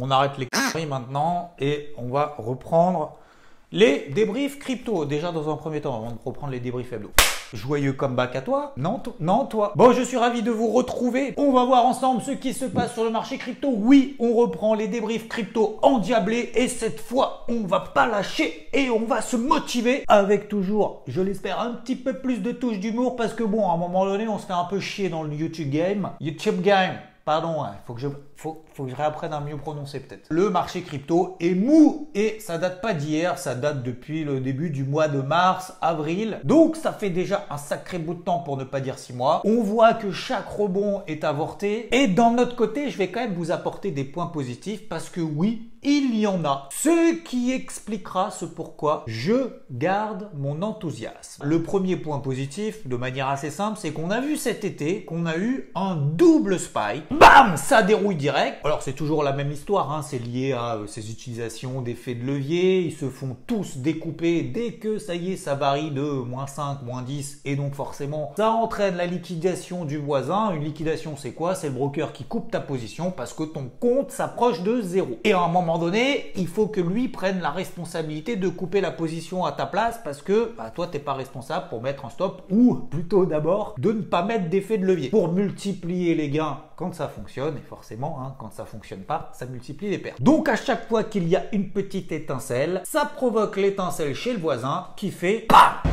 On arrête les conneries maintenant et on va reprendre les débriefs crypto. Déjà dans un premier temps, avant de reprendre les débriefs hebdo. Joyeux comeback à toi. Non, toi. Bon, je suis ravi de vous retrouver. On va voir ensemble ce qui se passe sur le marché crypto. Oui, on reprend les débriefs crypto endiablés et cette fois, on va pas lâcher et on va se motiver avec toujours, je l'espère, un petit peu plus de touches d'humour parce que bon, à un moment donné, on se fait un peu chier dans le YouTube game. Pardon, il faut que je réapprenne à mieux prononcer peut-être. Le marché crypto est mou et ça date pas d'hier, ça date depuis le début du mois de mars, avril. Donc ça fait déjà un sacré bout de temps pour ne pas dire 6 mois. On voit que chaque rebond est avorté et d'un autre côté, je vais quand même vous apporter des points positifs parce que oui, il y en a. Ce qui expliquera ce pourquoi je garde mon enthousiasme. Le premier point positif, de manière assez simple, c'est qu'on a vu cet été qu'on a eu un double spike. Bam, ça dérouille direct. Alors c'est toujours la même histoire, hein. C'est lié à ces utilisations d'effets de levier. Ils se font tous découper dès que ça y est, ça varie de -5, -10 et donc forcément ça entraîne la liquidation du voisin. Une liquidation c'est quoi? C'est le broker qui coupe ta position parce que ton compte s'approche de 0. Et à un moment donné, il faut que lui prenne la responsabilité de couper la position à ta place parce que toi t'es pas responsable pour mettre un stop ou plutôt d'abord de ne pas mettre d'effet de levier pour multiplier les gains quand ça fonctionne et forcément quand ça fonctionne pas, ça multiplie les pertes. Donc à chaque fois qu'il y a une petite étincelle, ça provoque l'étincelle chez le voisin qui fait BAM!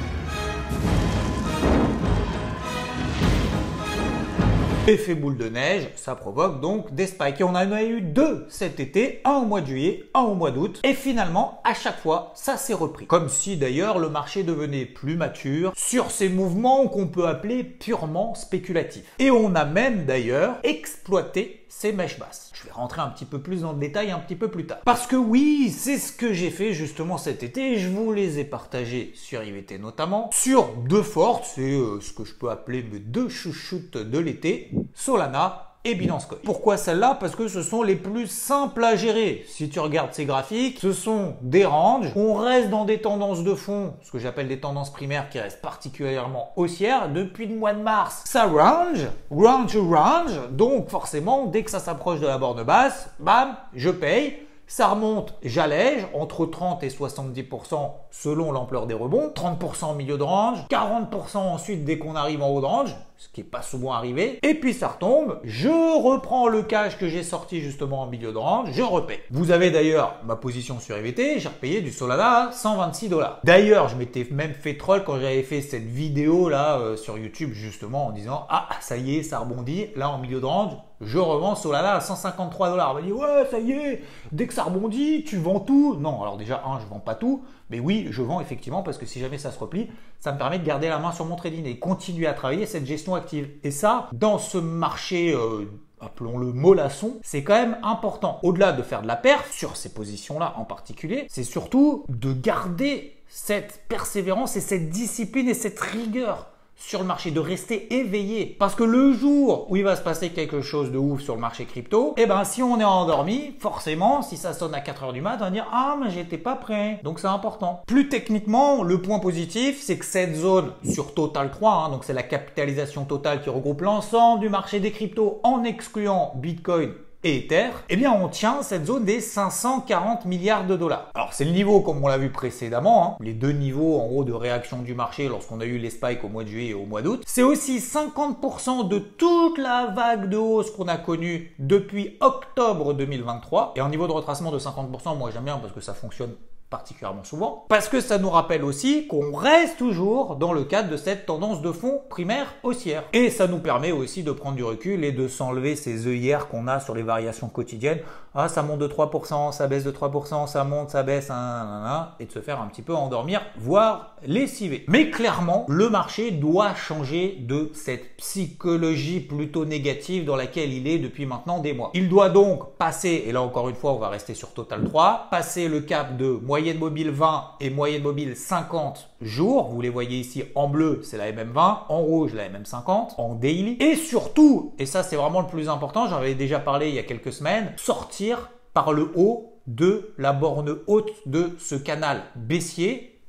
Effet boule de neige, ça provoque donc des spikes. Et on en a eu 2 cet été, un au mois de juillet, un au mois d'août. Et finalement, à chaque fois, ça s'est repris. Comme si d'ailleurs le marché devenait plus mature sur ces mouvements qu'on peut appeler purement spéculatifs. Et on a même d'ailleurs exploité ces mèches basses. Je vais rentrer un petit peu plus dans le détail un petit peu plus tard. Parce que oui, c'est ce que j'ai fait justement cet été. Je vous les ai partagés sur IVT notamment. Sur 2 fortes, c'est ce que je peux appeler mes 2 chouchoutes de l'été. Solana et Binance Coin. Pourquoi celle-là? Parce que ce sont les plus simples à gérer. Si tu regardes ces graphiques, ce sont des ranges. On reste dans des tendances de fond, ce que j'appelle des tendances primaires qui restent particulièrement haussières. Depuis le mois de mars, ça range. Donc forcément, dès que ça s'approche de la borne basse, bam, je paye. Ça remonte, j'allège, entre 30 et 70% selon l'ampleur des rebonds, 30% au milieu de range, 40% ensuite dès qu'on arrive en haut de range, ce qui n'est pas souvent arrivé, et puis ça retombe, je reprends le cash que j'ai sorti justement en milieu de range, je repaye. Vous avez d'ailleurs ma position sur EVT, j'ai repayé du Solana à 126 $. D'ailleurs, je m'étais même fait troll quand j'avais fait cette vidéo là sur YouTube justement en disant « Ah, ça y est, ça rebondit, là en milieu de range, je revends Solana à 153 $. On m'a dit, ouais, ça y est, dès que ça rebondit, tu vends tout. Non, alors déjà, je vends pas tout. Mais oui, je vends effectivement parce que si jamais ça se replie, ça me permet de garder la main sur mon trading et continuer à travailler cette gestion active. Et ça, dans ce marché, appelons-le mollasson, c'est quand même important. Au-delà de faire de la perf, sur ces positions-là en particulier, c'est surtout de garder cette persévérance et cette discipline et cette rigueur sur le marché, de rester éveillé. Parce que le jour où il va se passer quelque chose de ouf sur le marché crypto, si on est endormi, forcément, si ça sonne à 4 h du mat, on va dire « Ah, mais j'étais pas prêt ». Donc c'est important. Plus techniquement, le point positif, c'est que cette zone sur Total 3, donc c'est la capitalisation totale qui regroupe l'ensemble du marché des cryptos en excluant Bitcoin et Ether, on tient cette zone des 540 milliards $. Alors c'est le niveau comme on l'a vu précédemment, les 2 niveaux en gros de réaction du marché lorsqu'on a eu les spikes au mois de juillet et au mois d'août. C'est aussi 50% de toute la vague de hausse qu'on a connue depuis octobre 2023. Et un niveau de retracement de 50%, moi j'aime bien parce que ça fonctionne particulièrement souvent, parce que ça nous rappelle aussi qu'on reste toujours dans le cadre de cette tendance de fond primaire haussière. Et ça nous permet aussi de prendre du recul et de s'enlever ces œillères qu'on a sur les variations quotidiennes. Ah, ça monte de 3%, ça baisse de 3%, ça monte, ça baisse, et de se faire un petit peu endormir, voire lessiver. Mais clairement, le marché doit changer de cette psychologie plutôt négative dans laquelle il est depuis maintenant des mois. Il doit donc passer, et là encore une fois, on va rester sur Total 3, passer le cap de moyenne mobile 20 et moyenne mobile 50 jours. Vous les voyez ici en bleu, c'est la MM20, en rouge, la MM50, en daily. Et surtout, et ça c'est vraiment le plus important, j'en avais déjà parlé il y a quelques semaines, sortir par le haut de la borne haute de ce canal baissier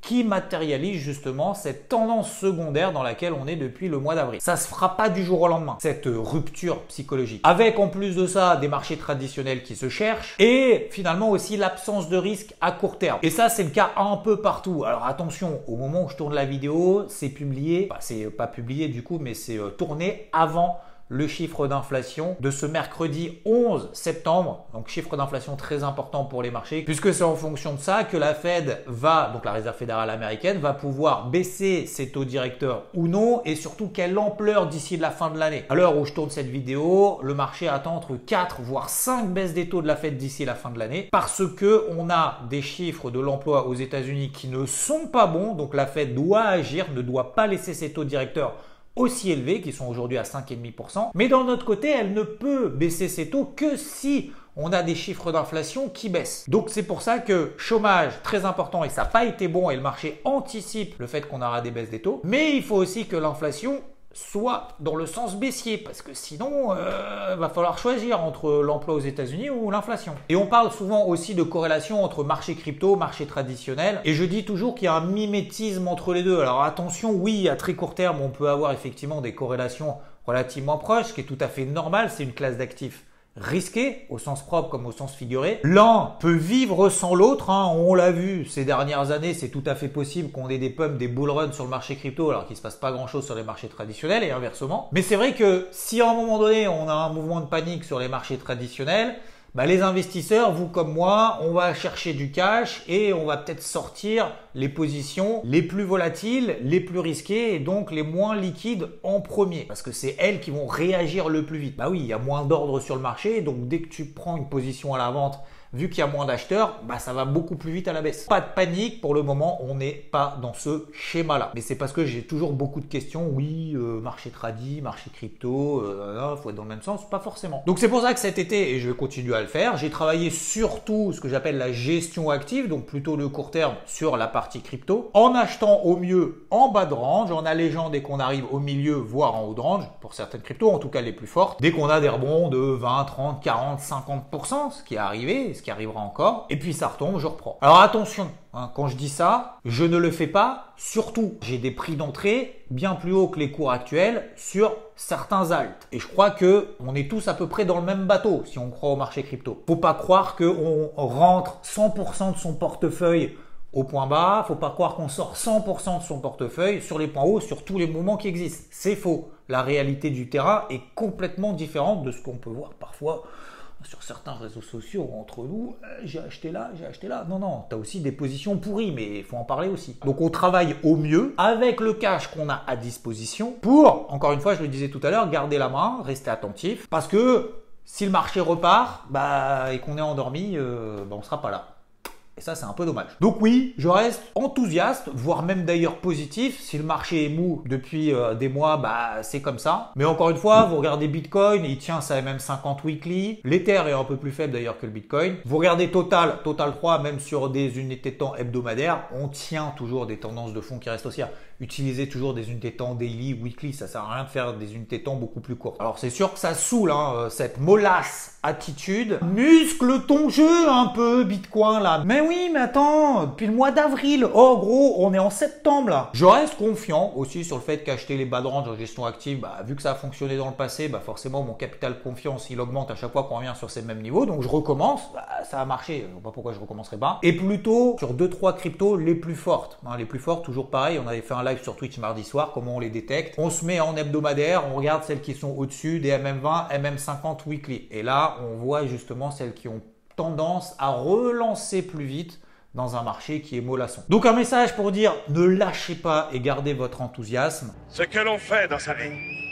qui matérialise justement cette tendance secondaire dans laquelle on est depuis le mois d'avril. Ça se fera pas du jour au lendemain, cette rupture psychologique. Avec en plus de ça des marchés traditionnels qui se cherchent et finalement aussi l'absence de risque à court terme. Et ça, c'est le cas un peu partout. Alors attention, au moment où je tourne la vidéo, c'est publié, c'est pas publié du coup, mais c'est tourné avant le chiffre d'inflation de ce mercredi 11 septembre. Donc chiffre d'inflation très important pour les marchés puisque c'est en fonction de ça que la Fed va, donc la Réserve fédérale américaine, va pouvoir baisser ses taux directeurs ou non et surtout quelle ampleur d'ici la fin de l'année. À l'heure où je tourne cette vidéo, le marché attend entre 4 voire 5 baisses des taux de la Fed d'ici la fin de l'année parce que on a des chiffres de l'emploi aux États-Unis qui ne sont pas bons. Donc la Fed doit agir, ne doit pas laisser ses taux directeurs aussi élevés, qui sont aujourd'hui à 5,5%. Mais d'un autre côté, elle ne peut baisser ses taux que si on a des chiffres d'inflation qui baissent. Donc c'est pour ça que chômage très important et ça n'a pas été bon et le marché anticipe le fait qu'on aura des baisses des taux. Mais il faut aussi que l'inflation soit dans le sens baissier parce que sinon va falloir choisir entre l'emploi aux États-Unis ou l'inflation. Et on parle souvent aussi de corrélation entre marché crypto, marché traditionnel et je dis toujours qu'il y a un mimétisme entre les deux. Alors attention, oui, à très court terme, on peut avoir effectivement des corrélations relativement proches, ce qui est tout à fait normal, c'est une classe d'actifs risqué au sens propre comme au sens figuré. L'un peut vivre sans l'autre, hein. On l'a vu ces dernières années, c'est tout à fait possible qu'on ait des pumps, des bull runs sur le marché crypto alors qu'il se passe pas grand chose sur les marchés traditionnels et inversement. Mais c'est vrai que si à un moment donné on a un mouvement de panique sur les marchés traditionnels, les investisseurs, vous comme moi, on va chercher du cash et on va peut-être sortir les positions les plus volatiles, les plus risquées et donc les moins liquides en premier parce que c'est elles qui vont réagir le plus vite. Bah oui, il y a moins d'ordre sur le marché donc dès que tu prends une position à la vente, vu qu'il y a moins d'acheteurs, ça va beaucoup plus vite à la baisse. Pas de panique, pour le moment, on n'est pas dans ce schéma-là. Mais c'est parce que j'ai toujours beaucoup de questions. Oui, marché tradi, marché crypto, faut être dans le même sens, pas forcément. Donc c'est pour ça que cet été, et je vais continuer à le faire, j'ai travaillé surtout ce que j'appelle la gestion active, donc plutôt le court terme sur la partie crypto, en achetant au mieux en bas de range, en allégeant dès qu'on arrive au milieu, voire en haut de range, pour certaines cryptos, en tout cas les plus fortes, dès qu'on a des rebonds de 20, 30, 40, 50%, ce qui est arrivé, qui arrivera encore, et puis ça retombe, je reprends. Alors attention, quand je dis ça, je ne le fais pas, surtout, j'ai des prix d'entrée bien plus hauts que les cours actuels sur certains alts. Et je crois que on est tous à peu près dans le même bateau si on croit au marché crypto. Faut pas croire qu'on rentre 100% de son portefeuille au point bas, faut pas croire qu'on sort 100% de son portefeuille sur les points hauts, sur tous les mouvements qui existent. C'est faux. La réalité du terrain est complètement différente de ce qu'on peut voir parfois sur certains réseaux sociaux entre nous, j'ai acheté là, j'ai acheté là. Non, tu as aussi des positions pourries, mais il faut en parler aussi. Donc on travaille au mieux avec le cash qu'on a à disposition pour, encore une fois, je le disais tout à l'heure, garder la main, rester attentif, parce que si le marché repart et qu'on est endormi, on ne sera pas là. Et ça, c'est un peu dommage. Donc oui, je reste enthousiaste, voire même d'ailleurs positif. Si le marché est mou depuis des mois, c'est comme ça. Mais encore une fois, vous regardez Bitcoin, il tient sa MM50 weekly. L'Ether est un peu plus faible d'ailleurs que le Bitcoin. Vous regardez Total 3, même sur des unités de temps hebdomadaires, on tient toujours des tendances de fond qui restent haussières. Utilisez toujours des unités de temps daily, weekly, ça sert à rien de faire des unités de temps beaucoup plus courtes. Alors c'est sûr que ça saoule, cette mollasse attitude. Muscle ton jeu un peu, Bitcoin là. Mais oui, mais attends, depuis le mois d'avril, oh gros, on est en septembre là. Je reste confiant aussi sur le fait qu'acheter les bas de range en gestion active, vu que ça a fonctionné dans le passé, forcément mon capital confiance il augmente à chaque fois qu'on revient sur ces mêmes niveaux. Donc je recommence, ça a marché, je sais pas pourquoi je recommencerai pas. Et plutôt sur 2-3 cryptos les plus fortes. Les plus fortes, toujours pareil, on avait fait un live sur Twitch mardi soir, comment on les détecte. On se met en hebdomadaire, on regarde celles qui sont au-dessus des MM20, MM50 weekly. Et là, on voit justement celles qui ont tendance à relancer plus vite dans un marché qui est mollasson. Donc un message pour dire, ne lâchez pas et gardez votre enthousiasme. Ce que l'on fait dans sa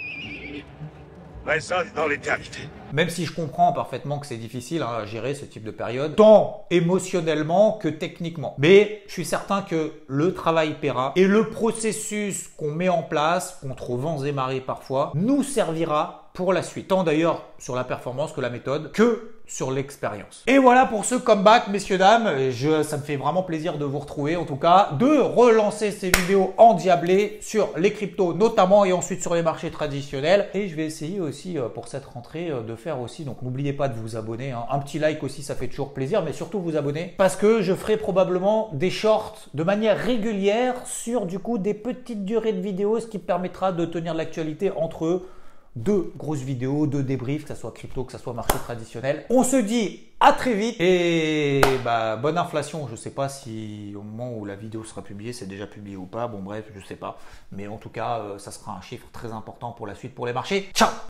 vie résonne dans l'éternité. Même si je comprends parfaitement que c'est difficile à gérer ce type de période, tant émotionnellement que techniquement. Mais je suis certain que le travail paiera et le processus qu'on met en place, contre vents et marées parfois, nous servira pour la suite. Tant d'ailleurs sur la performance que la méthode, que sur l'expérience. Et voilà pour ce comeback, messieurs, dames. Ça me fait vraiment plaisir de vous retrouver, en tout cas, de relancer ces vidéos endiablées sur les cryptos notamment et ensuite sur les marchés traditionnels. Et je vais essayer aussi pour cette rentrée de faire aussi, donc n'oubliez pas de vous abonner, hein. Un petit like aussi, ça fait toujours plaisir, mais surtout vous abonner parce que je ferai probablement des shorts de manière régulière sur du coup des petites durées de vidéos, ce qui permettra de tenir l'actualité entre deux grosses vidéos, deux débriefs, que ce soit crypto, que ce soit marché traditionnel. On se dit à très vite et bonne inflation. Je ne sais pas si au moment où la vidéo sera publiée, c'est déjà publié ou pas. Bon bref, je ne sais pas. Mais en tout cas, ça sera un chiffre très important pour la suite pour les marchés. Ciao!